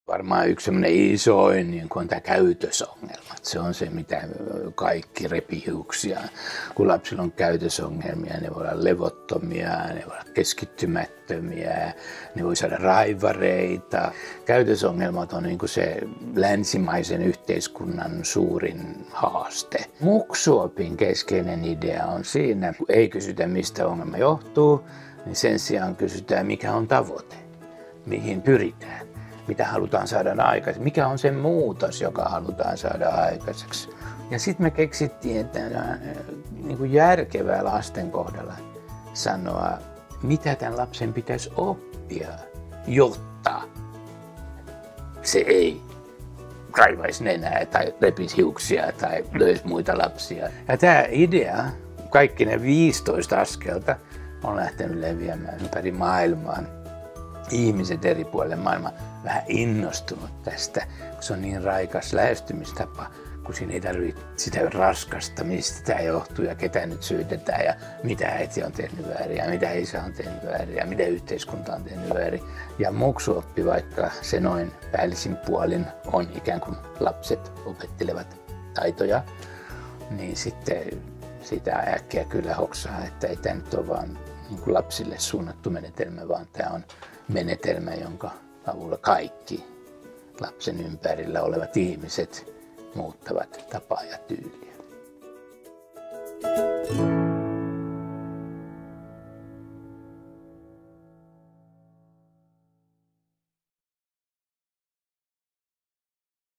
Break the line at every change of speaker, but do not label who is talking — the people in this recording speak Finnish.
Varmaan yksi sellainen isoin niin on tämä käytösongelma. Se on se, mitä kaikki repii hiuksia. Kun lapsilla on käytösongelmia, ne voi olla levottomia, ne voi olla keskittymättömiä, ne voi saada raivareita. Käytösongelmat on niin kuin se länsimaisen yhteiskunnan suurin haaste. Muksuopin keskeinen idea on siinä, kun ei kysytä, mistä ongelma johtuu, niin sen sijaan kysytään, mikä on tavoite, mihin pyritään. Mitä halutaan saada aikaiseksi, mikä on se muutos, joka halutaan saada aikaiseksi. Ja sitten me keksittiin, että niin kuin järkevää lasten kohdalla sanoa, mitä tämän lapsen pitäisi oppia, jotta se ei kaivaisi nenää tai repisi hiuksia tai löisi muita lapsia. Ja tämä idea, kaikki ne 15 askelta, on lähtenyt leviämään ympäri maailmaa. Ihmiset eri puolille maailmaa vähän innostunut tästä, kun se on niin raikas lähestymistapa, kun siinä ei tarvitse sitä raskasta, mistä tämä johtuu ja ketä nyt syytetään ja mitä äiti on tehnyt väärin ja mitä isä on tehnyt väärin ja mitä yhteiskunta on tehnyt väärin. Ja muksuoppi, vaikka se noin päällisin puolin on ikään kuin lapset opettelevat taitoja, niin sitten sitä äkkiä kyllä hoksaa, että ei tämä nyt ole vaan niin kuin lapsille suunnattu menetelmä, vaan tämä on menetelmä, jonka avulla kaikki lapsen ympärillä olevat ihmiset muuttavat tapaa ja tyyliä.